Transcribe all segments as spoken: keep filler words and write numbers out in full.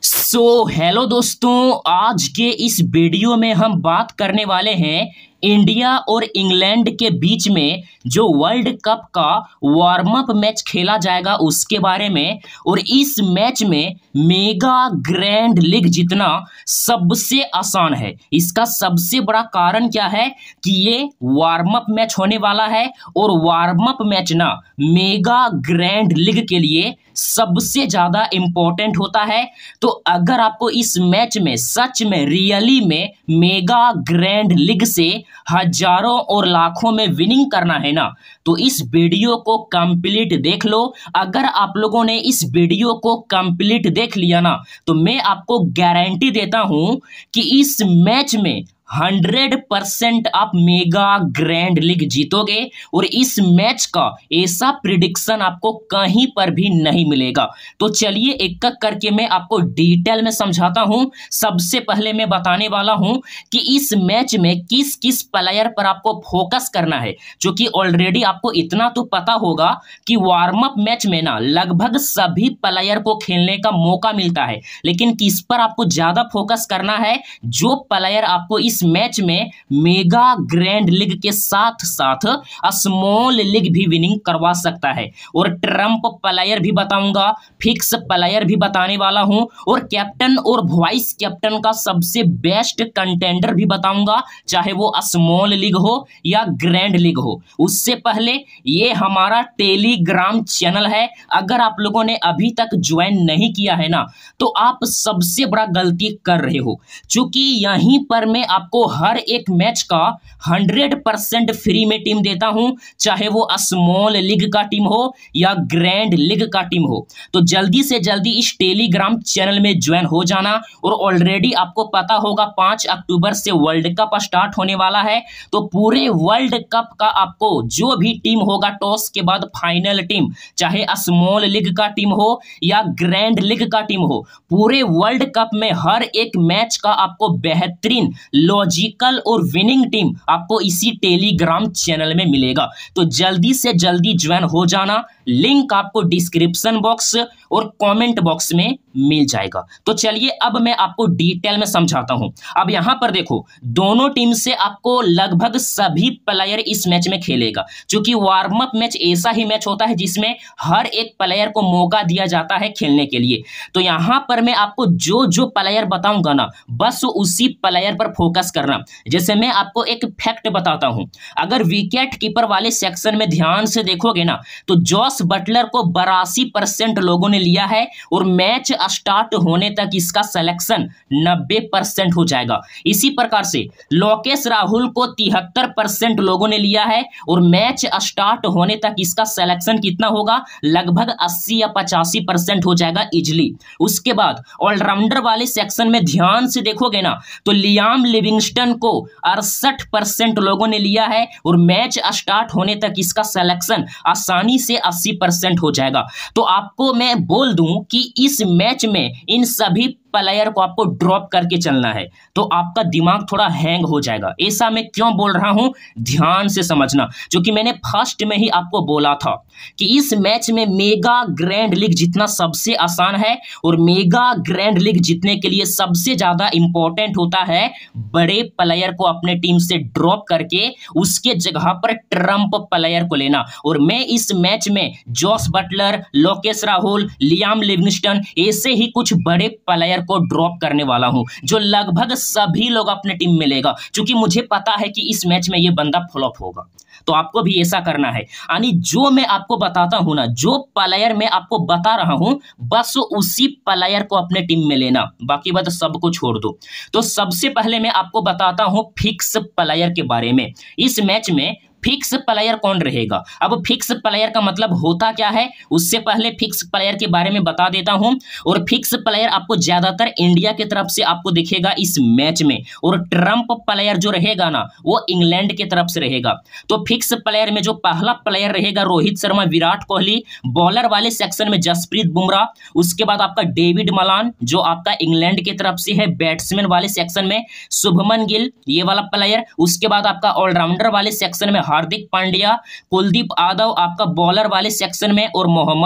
सो so, hello दोस्तों, आज के इस वीडियो में हम बात करने वाले हैं इंडिया और इंग्लैंड के बीच में जो वर्ल्ड कप का वार्म अप मैच खेला जाएगा उसके बारे में। और इस मैच में मेगा ग्रैंड लीग जीतना सबसे आसान है। इसका सबसे बड़ा कारण क्या है कि ये वार्म अप मैच होने वाला है और वार्म अप मैच ना मेगा ग्रैंड लीग के लिए सबसे ज्यादा इंपॉर्टेंट होता है। तो अगर आपको इस मैच में सच में रियली में मेगा ग्रैंड लीग से हजारों और लाखों में विनिंग करना है ना, तो इस वीडियो को कंप्लीट देख लो। अगर आप लोगों ने इस वीडियो को कंप्लीट देख लिया ना, तो मैं आपको गारंटी देता हूं कि इस मैच में हंड्रेड परसेंट आप मेगा ग्रैंड लीग जीतोगे। और इस मैच का ऐसा प्रिडिक्शन आपको कहीं पर भी नहीं मिलेगा। तो चलिए एक एक करके मैं आपको डिटेल में समझाता हूं। सबसे पहले मैं बताने वाला हूं कि इस मैच में किस किस प्लेयर पर आपको फोकस करना है, जो कि ऑलरेडी आपको इतना तो पता होगा कि वार्म अप मैच में ना लगभग सभी प्लेयर को खेलने का मौका मिलता है। लेकिन किस पर आपको ज्यादा फोकस करना है? जो प्लेयर आपको इस मैच में मेगा ग्रैंड लीग के साथ साथ स्मॉल लीग भी विनिंग करवा सकता है। और ट्रम्प प्लेयर भी बताऊंगा, फिक्स प्लेयर भी बताने वाला हूं, और कैप्टन और वाइस कैप्टन का सबसे बेस्ट कंटेंडर भी बताऊंगा, चाहे वो स्मॉल लीग हो या ग्रैंड लीग हो। उससे पहले ये हमारा टेलीग्राम चैनल है, अगर आप लोगों ने अभी तक ज्वाइन नहीं किया है ना, तो आप सबसे बड़ा गलती कर रहे हो। क्योंकि यहीं पर मैं आप आपको हर एक मैच का हंड्रेड परसेंट फ्री में टीम देता हूं, चाहे वो स्मॉल लीग का टीम हो या ग्रैंड लीग का टीम हो। तो जल्दी से जल्दी इस टेलीग्राम चैनल में ज्वाइन हो जाना। और ऑलरेडी आपको पता होगा पांच अक्टूबर से वर्ल्ड कप स्टार्ट होने वाला है। तो पूरे वर्ल्ड कप का आपको जो भी टीम होगा, टॉस के बाद फाइनल टीम, चाहे स्मॉल लीग का टीम हो या ग्रैंड लीग का टीम हो, पूरे वर्ल्ड कप में हर एक मैच का आपको बेहतरीन लॉजिकल और विनिंग टीम आपको इसी टेलीग्राम चैनल में मिलेगा। तो जल्दी से जल्दी ज्वाइन हो जाना। लिंक आपको डिस्क्रिप्शन बॉक्स और कमेंट बॉक्स में मिल जाएगा। तो चलिए अब मैं आपको डिटेल में समझाता हूं। अब यहां पर देखो, दोनों टीम से आपको लगभग सभी प्लेयर इस मैच में खेलेगा, क्योंकि वार्म अप मैच ऐसा ही मैच होता है जिसमें हर एक प्लेयर को मौका दिया जाता है खेलने के लिए। तो यहां पर मैं आपको जो जो प्लेयर बताऊंगा ना, बस उसी प्लेयर पर फोकस करना। जैसे मैं आपको एक फैक्ट बताता हूं, अगर विकेट कीपर वाले सेक्शन में ध्यान से देखोगे ना, तो जॉस बटलर को बरासी परसेंट लोगों ने लिया है और मैच स्टार्ट होने तक इसका सिलेक्शन नब्बे परसेंट हो जाएगा। इसी प्रकार से लोकेश राहुल को तिहत्तर परसेंट लोगों ने लिया है और मैच स्टार्ट होने तक इसका सिलेक्शन कितना होगा? लगभग अस्सी या पचासी परसेंट हो जाएगा इजिली। उसके बाद ऑलराउंडर वाले सेक्शन में ध्यान से देखोगे ना, तो लियाम लिविंगस्टन को अड़सठ परसेंट लोगों ने लिया है और मैच स्टार्ट होने तक इसका सिलेक्शन आसानी से अस्सी परसेंट हो जाएगा। तो आपको मैं बोल दूं कि इस मैच में इन सभी प्लेयर को आपको ड्रॉप करके चलना है, तो आपका दिमाग थोड़ा हैंग हो जाएगा। ऐसा मैं क्यों बोल रहा हूं, ध्यान से समझना। क्योंकि मैंने फर्स्ट में ही आपको बोला था कि इस मैच में मेगा ग्रैंड लीग जीतना सबसे आसान है और मेगा ग्रैंड लीग जीतने के लिए सबसे ज्यादा इंपॉर्टेंट होता है बड़े प्लेयर को अपने टीम से ड्रॉप करके उसके जगह पर ट्रम्प प्लेयर को लेना। और मैं इस मैच में Jos Buttler, Lokesh Rahul, Liam Livingstone, ऐसे ही कुछ बड़े प्लेयर को ड्रॉप करने वाला हूं, जो लगभग सभी लोग अपने टीम में लेगा, क्योंकि मुझे पता है कि इस मैच में ये बंदा फ्लॉप होगा। तो आपको भी ऐसा करना है। यानी जो मैं आपको बताता हूं ना, जो प्लेयर मैं आपको बता रहा हूं, बस उसी प्लेयर को अपने टीम में लेना, बाकी बात सबको छोड़ दो। तो सबसे पहले मैं आपको बताता हूं फिक्स प्लेयर के बारे में। इस मैच में फिक्स प्लेयर कौन रहेगा? अब फिक्स प्लेयर का मतलब होता क्या है, उससे पहले फिक्स प्लेयर के बारे में बता देता हूं। और फिक्स प्लेयर आपको ज्यादातर इंडिया की तरफ से आपको दिखेगा इस मैच में, और ट्रम्प प्लेयर जो रहेगा ना, वो इंग्लैंड की तरफ से रहेगा। तो फिक्स प्लेयर में जो पहला प्लेयर रहेगा रोहित शर्मा, विराट कोहली। बॉलर वाले सेक्शन में जसप्रीत बुमराह। उसके बाद आपका डेविड मलान जो आपका इंग्लैंड की तरफ से है। बैट्समैन वाले सेक्शन में शुभमन गिल, ये वाला प्लेयर। उसके बाद आपका ऑलराउंडर वाले सेक्शन में हार्दिक पांड्या, कुलदीप यादव आपका बॉलर वाले सेक्शन में, और मोहम्मद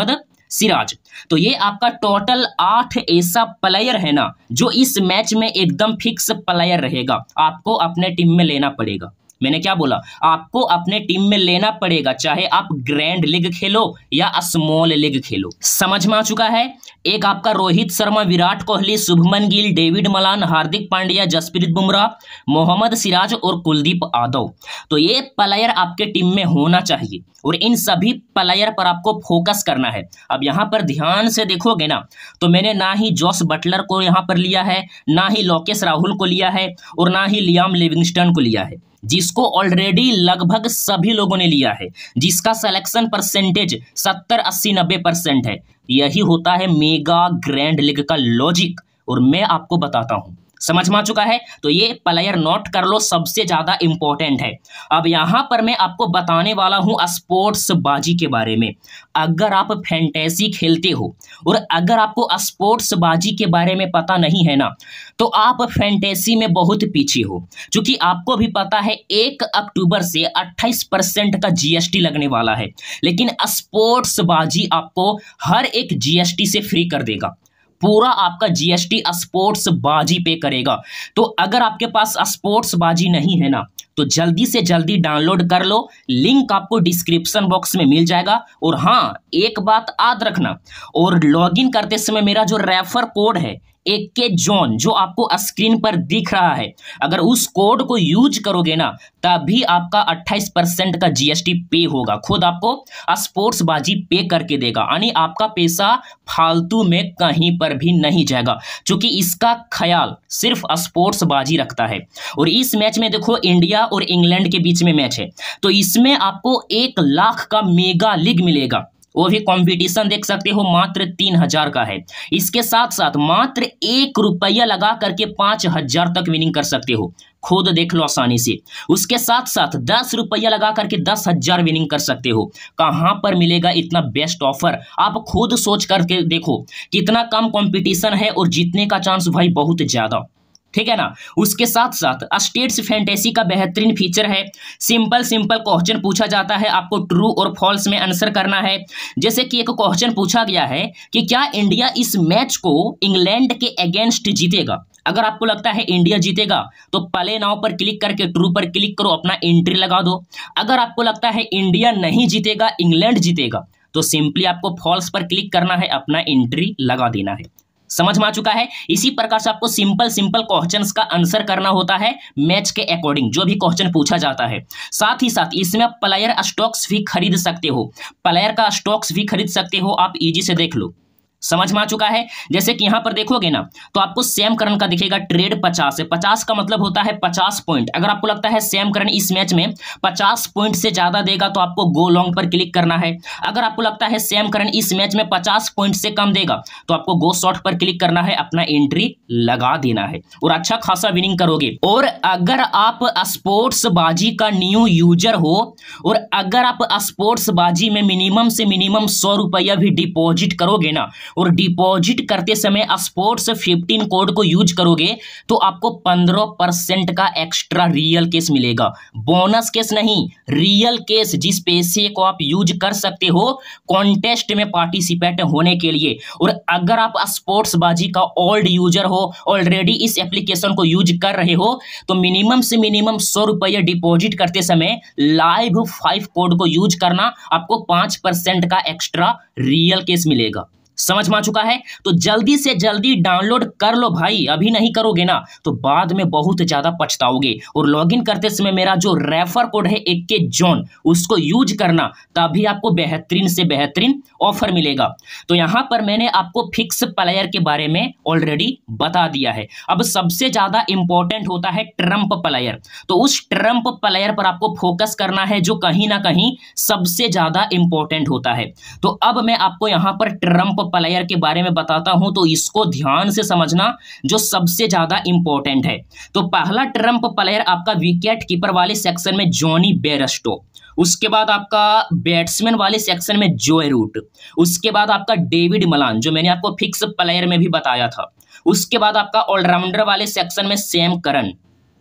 सिराज। तो ये आपका टोटल आठ ऐसा प्लेयर है ना जो इस मैच में एकदम फिक्स प्लेयर रहेगा, आपको अपने टीम में लेना पड़ेगा। मैंने क्या बोला, आपको अपने टीम में लेना पड़ेगा, चाहे आप ग्रैंड लीग खेलो या स्मॉल लीग खेलो। समझ में आ चुका है। एक आपका रोहित शर्मा, विराट कोहली, शुभमन गिल, डेविड मलान, हार्दिक पांड्या, जसप्रीत बुमराह, मोहम्मद सिराज और कुलदीप यादव। तो ये प्लेयर आपके टीम में होना चाहिए और इन सभी प्लेयर पर आपको फोकस करना है। अब यहाँ पर ध्यान से देखोगे ना तो मैंने ना ही जॉस बटलर को यहाँ पर लिया है, ना ही लोकेश राहुल को लिया है और ना ही लियाम लिविंगस्टन को लिया है, जिसको ऑलरेडी लगभग सभी लोगों ने लिया है, जिसका सिलेक्शन परसेंटेज सत्तर अस्सी नब्बे परसेंट है। यही होता है मेगा ग्रैंड लीग का लॉजिक और मैं आपको बताता हूं। समझ में आ चुका है। तो ये प्लेयर नोट कर लो, सबसे ज्यादा इंपॉर्टेंट है। अब यहां पर मैं आपको बताने वाला हूं स्पोर्ट्स बाजी के बारे में। अगर आप फैंटेसी खेलते हो और अगर आपको स्पोर्ट्स बाजी के बारे में पता नहीं है ना तो आप फैंटेसी में बहुत पीछे हो, क्योंकि आपको भी पता है एक अक्टूबर से अट्ठाईस परसेंट का जीएसटी लगने वाला है, लेकिन स्पोर्ट्स बाजी आपको हर एक जीएसटी से फ्री कर देगा। पूरा आपका जीएसटी स्पोर्ट्स बाजी पे करेगा। तो अगर आपके पास स्पोर्ट्स बाजी नहीं है ना तो जल्दी से जल्दी डाउनलोड कर लो, लिंक आपको डिस्क्रिप्शन बॉक्स में मिल जाएगा। और हाँ, एक बात याद रखना, और लॉगिन करते समय मेरा जो रेफर कोड है एक के जोन जो आपको स्क्रीन पर दिख रहा है, अगर उस कोड को यूज करोगे ना तभी आपका अट्ठाईस परसेंट का जीएसटी पे होगा, खुद आपको स्पोर्ट्स बाजी पे करके देगा, यानी आपका पैसा फालतू में कहीं पर भी नहीं जाएगा, क्योंकि इसका ख्याल सिर्फ स्पोर्ट्स बाजी रखता है। और इस मैच में देखो इंडिया और इंग्लैंड के बीच में मैच है, तो इसमें आपको एक लाख का मेगा लीग मिलेगा, वो भी कंपटीशन देख सकते हो मात्र तीन हजार का है। इसके साथ साथ मात्र एक रुपया लगा करके पांच हजार तक विनिंग कर सकते हो, खुद देख लो आसानी से। उसके साथ साथ दस रुपया लगा करके दस हजार विनिंग कर सकते हो। कहां पर मिलेगा इतना बेस्ट ऑफर, आप खुद सोच करके देखो, कितना कम कंपटीशन है और जीतने का चांस भाई बहुत ज्यादा, ठीक है ना। उसके साथ साथ स्टेट्स फैंटेसी का बेहतरीन फीचर है, सिंपल सिंपल क्वेश्चन पूछा जाता है, आपको ट्रू और फॉल्स में आंसर करना है। जैसे कि एक क्वेश्चन पूछा गया है कि क्या इंडिया इस मैच को इंग्लैंड के अगेंस्ट जीतेगा। अगर आपको लगता है इंडिया जीतेगा तो प्ले नाउ पर क्लिक करके ट्रू पर क्लिक करो, अपना एंट्री लगा दो। अगर आपको लगता है इंडिया नहीं जीतेगा, इंग्लैंड जीतेगा, तो सिंपली आपको फॉल्स पर क्लिक करना है, अपना एंट्री लगा देना है। समझ में आ चुका है। इसी प्रकार से आपको सिंपल सिंपल क्वेश्चंस का आंसर करना होता है मैच के अकॉर्डिंग, जो भी क्वेश्चन पूछा जाता है। साथ ही साथ इसमें आप प्लेयर स्टॉक्स भी खरीद सकते हो, प्लेयर का स्टॉक्स भी खरीद सकते हो, आप इजी से देख लो। समझ में आ चुका है। जैसे कि यहां पर देखोगे ना तो आपको सैम करन का दिखेगा ट्रेड पचास है, पचास का मतलब होता है पचास पॉइंट। अगर आपको लगता है सैम करन इस मैच में पचास पॉइंट से ज्यादा देगा तो आपको गो लॉन्ग पर क्लिक करना है। अगर आपको लगता है सैम करन इस मैच में पचास पॉइंट से कम देगा तो आपको गो शॉर्ट पर क्लिक करना है, अपना एंट्री लगा देना है और अच्छा खासा विनिंग करोगे। और अगर आप स्पोर्ट्स बाजी का न्यू यूजर हो और अगर आप स्पोर्ट्स बाजी में मिनिमम से मिनिमम सौ रुपया भी डिपॉजिट करोगे ना और डिपॉजिट करते समय स्पोर्ट्स फिफ्टीन कोड को यूज करोगे तो आपको पंद्रह परसेंट का एक्स्ट्रा रियल केस मिलेगा, बोनस केस नहीं, रियल केस, जिस पैसे को आप यूज कर सकते हो कॉन्टेस्ट में पार्टिसिपेट होने के लिए। और अगर आप स्पोर्ट्स बाजी का ओल्ड यूजर हो, ऑलरेडी इस एप्लीकेशन को यूज कर रहे हो, तो मिनिमम से मिनिमम सौ रुपया डिपॉजिट करते समय लाइव फाइव कोड को यूज करना, आपको पांच परसेंट का एक्स्ट्रा रियल केस मिलेगा। समझ में आ चुका है। तो जल्दी से जल्दी डाउनलोड कर लो भाई, अभी नहीं करोगे ना तो बाद में बहुत ज्यादा पछताओगे। और लॉगिन करते समय मेरा जो रेफर कोड है एक के जोन, उसको यूज करना, तभी आपको बेहतरीन से बेहतरीन ऑफर मिलेगा। तो यहां पर मैंने आपको फिक्स प्लेयर के बारे में ऑलरेडी बता दिया है। अब सबसे ज्यादा इंपॉर्टेंट होता है ट्रम्प प्लेयर, तो उस ट्रम्प प्लेयर पर आपको फोकस करना है जो कहीं ना कहीं सबसे ज्यादा इंपॉर्टेंट होता है। तो अब मैं आपको यहां पर ट्रम्प प्लेयर के बारे में बताता हूं, तो इसको ध्यान से समझना जो सबसे ज्यादा इंपॉर्टेंट है। तो पहला ट्रम्प प्लेयर आपका विकेट कीपर वाले सेक्शन में जॉनी बेयरस्टो, उसके बाद आपका बैट्समैन वाले सेक्शन में जोए रूट, उसके बाद आपका डेविड मलान जो मैंने आपको फिक्स प्लेयर में भी बताया था, उसके बाद आपका ऑलराउंडर वाले सेक्शन में सैम करन,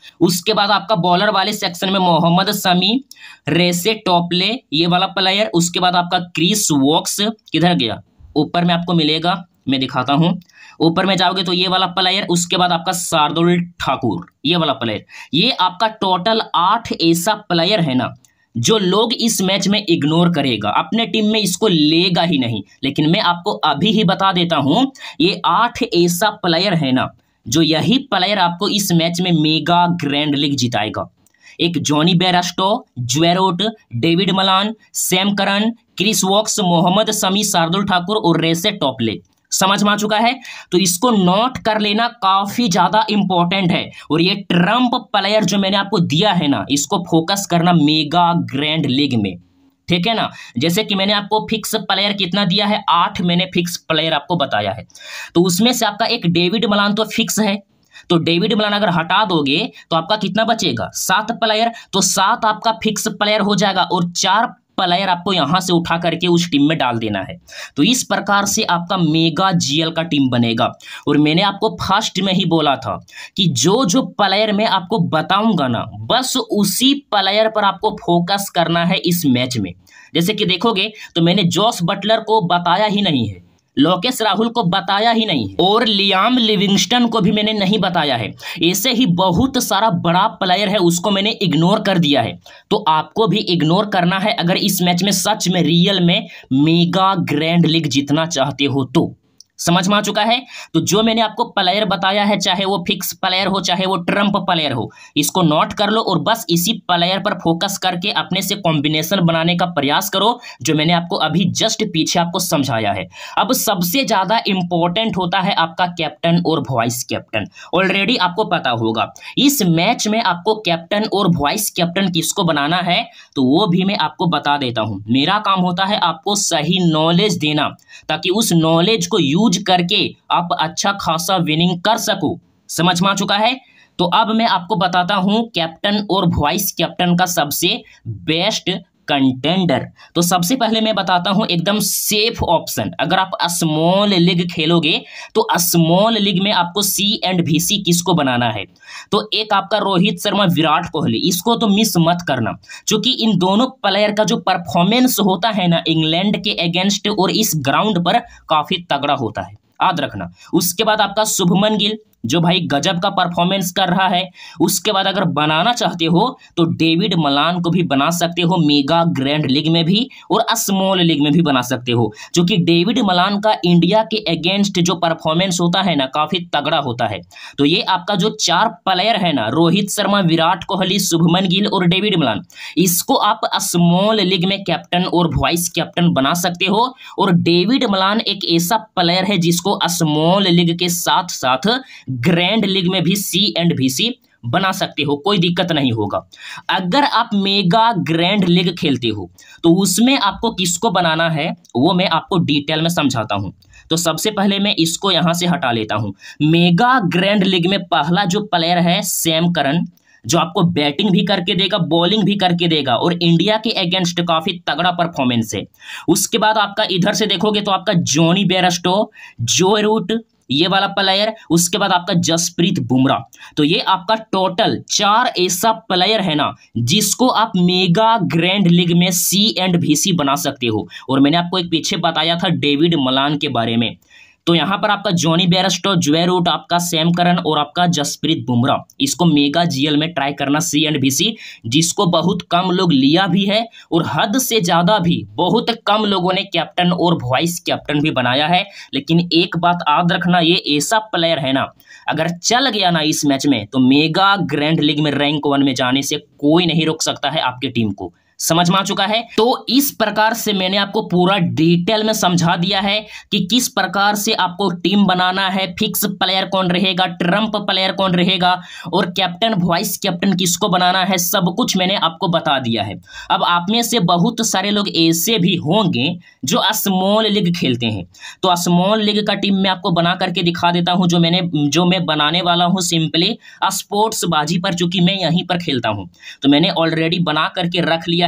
उसके बाद आपका बॉलर वाले सेक्शन में मोहम्मद शमी, रेसे टॉपले ये वाला प्लेयर। उसके बाद आपका क्रिस वोक्स किधर गया, ऊपर में आपको मिलेगा, मैं दिखाता हूं, ऊपर में जाओगे तो ये वाला प्लेयर। उसके बाद आपका शार्दुल ठाकुर ये वाला प्लेयर। ये आपका टोटल आठ ऐसा प्लेयर है ना जो लोग इस मैच में इग्नोर करेगा, अपने टीम में इसको लेगा ही नहीं। लेकिन मैं आपको अभी ही बता देता हूं, ये आठ ऐसा प्लेयर है ना जो यही प्लेयर आपको इस मैच में मेगा ग्रैंड लीग जिताएगा। एक Jonny Bairstow, Joe Root, David Malan, Sam Curran, Chris Woakes, Mohammed Shami, Shardul Thakur और रेसे टॉपले। समझ में आ चुका है? तो इसको नोट कर लेना, काफी ज्यादा इंपॉर्टेंट है। और ये ट्रम्प प्लेयर जो मैंने आपको दिया है ना, इसको फोकस करना मेगा ग्रैंड लीग में, ठीक है ना। जैसे कि मैंने आपको फिक्स प्लेयर कितना दिया है, आठ मैंने फिक्स प्लेयर आपको बताया है। तो उसमें से आपका एक डेविड मलान तो फिक्स है, तो डेविड मलान अगर हटा दोगे तो आपका कितना बचेगा, सात प्लेयर। तो सात आपका फिक्स प्लेयर हो जाएगा और चार प्लेयर आपको यहां से उठा करके उस टीम में डाल देना है। तो इस प्रकार से आपका मेगा जीएल का टीम बनेगा। और मैंने आपको फर्स्ट में ही बोला था कि जो जो प्लेयर मैं आपको बताऊंगा ना, बस उसी प्लेयर पर आपको फोकस करना है इस मैच में। जैसे कि देखोगे तो मैंने जॉस बटलर को बताया ही नहीं है, लोकेश राहुल को बताया ही नहीं है, और लियाम लिविंगस्टन को भी मैंने नहीं बताया है। ऐसे ही बहुत सारा बड़ा प्लेयर है, उसको मैंने इग्नोर कर दिया है। तो आपको भी इग्नोर करना है अगर इस मैच में सच में रियल में मेगा ग्रैंड लीग जीतना चाहते हो तो। समझ में आ चुका है? तो जो मैंने आपको प्लेयर बताया है, चाहे वो फिक्स प्लेयर हो चाहे वो ट्रम्प प्लेयर हो, इसको नोट कर लो और बस इसी प्लेयर पर फोकस करके अपने से कॉम्बिनेशन बनाने का प्रयास करो, जो मैंने आपको अभी जस्ट पीछे आपको समझाया है। अब सबसे ज्यादा इंपॉर्टेंट होता है आपका कैप्टन और वाइस कैप्टन। ऑलरेडी आपको पता होगा इस मैच में आपको कैप्टन और वाइस कैप्टन किसको बनाना है, तो वो भी मैं आपको बता देता हूं। मेरा काम होता है आपको सही नॉलेज देना, ताकि उस नॉलेज को यूज करके आप अच्छा खासा विनिंग कर सको। समझ में आ चुका है? तो अब मैं आपको बताता हूं कैप्टन और वाइस कैप्टन का सबसे बेस्ट कंटेंडर। तो सबसे पहले मैं बताता हूं एकदम सेफ ऑप्शन। अगर आप स्मॉल लीग खेलोगे तो स्मॉल लीग में आपको सी एंड भी सी किसको बनाना है, तो एक आपका रोहित शर्मा, विराट कोहली, इसको तो मिस मत करना, क्योंकि इन दोनों प्लेयर का जो परफॉर्मेंस होता है ना इंग्लैंड के अगेंस्ट और इस ग्राउंड पर काफी तगड़ा होता है, याद रखना। उसके बाद आपका शुभमन गिल जो भाई गजब का परफॉर्मेंस कर रहा है। उसके बाद अगर बनाना चाहते हो तो डेविड मलान को भी बना सकते हो, मेगा ग्रैंड लीग में भी और स्मॉल लीग में भी बना सकते हो, क्योंकि डेविड मलान का इंडिया के अगेंस्ट जो परफॉर्मेंस होता है ना काफी तगड़ा होता है। तो ये आपका जो चार प्लेयर है ना, रोहित शर्मा, विराट कोहली, शुभमन गिल और डेविड मलान, इसको आप स्मॉल लीग में कैप्टन और वाइस कैप्टन बना सकते हो। और डेविड मलान एक ऐसा प्लेयर है जिसको स्मॉल लीग के साथ साथ ग्रैंड लीग में भी सी एंड भी सी बना सकते हो, कोई दिक्कत नहीं होगा। अगर आप मेगा ग्रैंड लीग खेलते हो तो उसमें आपको किसको बनाना है वो मैं आपको डिटेल में समझाता हूं। तो सबसे पहले मैं इसको यहां से हटा लेता हूं। मेगा ग्रैंड लीग में पहला जो प्लेयर है सैम करन, जो आपको बैटिंग भी करके देगा, बॉलिंग भी करके देगा और इंडिया के अगेंस्ट काफी तगड़ा परफॉर्मेंस है। उसके बाद आपका इधर से देखोगे तो आपका जॉनी बेयरस्टो, जो रूट, ये वाला प्लेयर। उसके बाद आपका जसप्रीत बुमराह। तो ये आपका टोटल चार ऐसा प्लेयर है ना जिसको आप मेगा ग्रैंड लीग में सी एंड भी सी बना सकते हो। और मैंने आपको एक पीछे बताया था डेविड मलान के बारे में। तो यहां पर आपका जॉनी बेयरस्टो, ज्वे रूट, आपका सैम करन और आपका जसप्रीत बुमराह, इसको मेगा जीएल में ट्राई करना सी एंड भी सी, जिसको बहुत कम लोग लिया भी है और हद से ज्यादा भी बहुत कम लोगों ने कैप्टन और वाइस कैप्टन भी बनाया है। लेकिन एक बात याद रखना, ये ऐसा प्लेयर है ना अगर चल गया ना इस मैच में तो मेगा ग्रैंड लीग में रैंक वन में जाने से कोई नहीं रोक सकता है आपकी टीम को। समझ में आ चुका है? तो इस प्रकार से मैंने आपको पूरा डिटेल में समझा दिया है कि किस प्रकार से आपको टीम बनाना है, फिक्स प्लेयर कौन रहेगा, ट्रम्प प्लेयर कौन रहेगा और कैप्टन वाइस कैप्टन किसको बनाना है, सब कुछ मैंने आपको बता दिया है। अब आप में से बहुत सारे लोग ऐसे भी होंगे जो स्मॉल लीग खेलते हैं, तो स्मॉल लीग का टीम मैं आपको बना करके दिखा देता हूं, जो मैंने जो मैं बनाने वाला हूं सिंपली स्पोर्ट्स बाजी पर, चूंकि मैं यहीं पर खेलता हूं तो मैंने ऑलरेडी बना करके रख लिया है।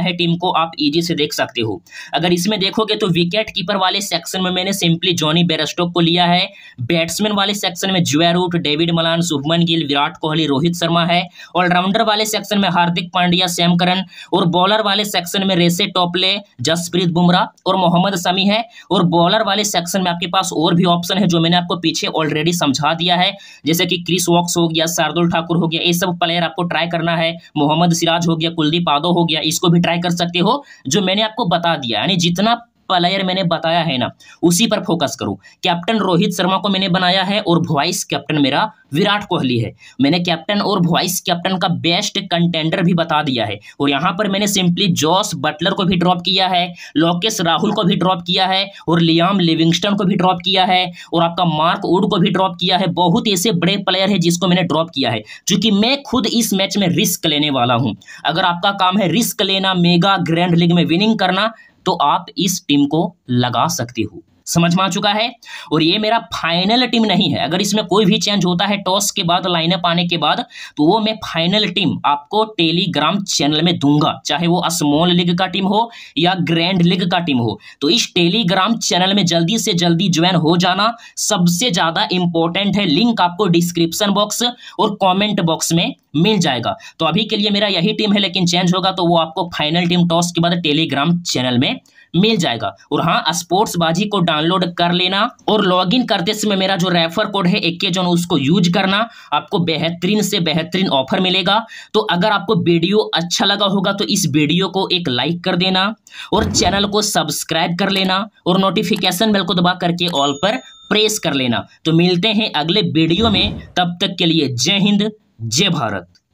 है टीम को, आप इजी से देख सकते हो। अगर इसमें देखोगे तो विकेट कीपर वाले सेक्शन में मैंने सिंपली जॉनी बेयरस्टोक को लिया है। बैट्समैन वाले सेक्शन में Joe Root, David Malan, Shubman Gill, Virat Kohli, Rohit Sharma है। ऑलराउंडर वाले सेक्शन में हार्दिक पांड्या, सैम करन, और बॉलर वाले सेक्शन में रेसे टोपले, जसप्रीत बुमराह और मोहम्मद शमी है। और बॉलर वाले सेक्शन में आपके पास और भी ऑप्शन है जो मैंने आपको पीछे ऑलरेडी समझा दिया है, जैसे कि क्रिस वॉक्स हो गया, शार्दुल ठाकुर हो गया, ये सब प्लेयर आपको ट्राई करना है। मोहम्मद सिराज हो गया, कुलदीप यादव हो गया, इसको भी ट्राई कर सकते हो जो मैंने आपको बता दिया। यानी जितना प्लेयर मैंने बताया है ना उसी पर फोकस करो। कैप्टन रोहित शर्मा को मैंने बनाया है और वाइस कैप्टन मेरा विराट कोहली है। मैंने कैप्टन और वाइस कैप्टन का बेस्ट कंटेंडर भी बता दिया है। और यहाँ पर मैंने सिंपली जॉस बटलर को भी ड्रॉप किया है, लोकेश राहुल को भी ड्रॉप किया है, और लियाम लिविंगस्टन को भी ड्रॉप किया है, और आपका मार्क वुड को भी ड्रॉप किया है। बहुत ऐसे बड़े प्लेयर है जिसको मैंने ड्रॉप किया है, क्योंकि मैं खुद इस मैच में रिस्क लेने वाला हूँ। अगर आपका काम है रिस्क लेना, मेगा ग्रैंड लीग में विनिंग करना, तो आप इस टीम को लगा सकते हो। समझ में आ चुका है। और ये मेरा फाइनल टीम नहीं है, अगर इसमें कोई भी चेंज होता है टॉस के बाद, लाइनअप आने के बाद, तो वो मैं फाइनल टीम आपको टेलीग्राम चैनल में दूंगा, चाहे वो स्मॉल लीग का टीम हो या ग्रैंड लीग का टीम हो। तो इस टेलीग्राम चैनल में जल्दी से जल्दी ज्वाइन हो जाना, सबसे ज्यादा इंपॉर्टेंट है। लिंक आपको डिस्क्रिप्शन बॉक्स और कॉमेंट बॉक्स में मिल जाएगा। तो अभी के लिए मेरा यही टीम है, लेकिन चेंज होगा तो वो आपको फाइनल टीम टॉस के बाद टेलीग्राम चैनल में मिल जाएगा। और हाँ, स्पोर्ट्स बाजी को डाउनलोड कर लेना और लॉगिन करते समय मेरा जो रेफर कोड है इक्के जोन उसको यूज करना, आपको बेहतरीन से बेहतरीन ऑफर मिलेगा। तो अगर आपको वीडियो अच्छा लगा होगा तो इस वीडियो को एक लाइक कर देना और चैनल को सब्सक्राइब कर लेना और नोटिफिकेशन बेल को दबा करके ऑल पर प्रेस कर लेना। तो मिलते हैं अगले वीडियो में, तब तक के लिए जय हिंद, जय भारत।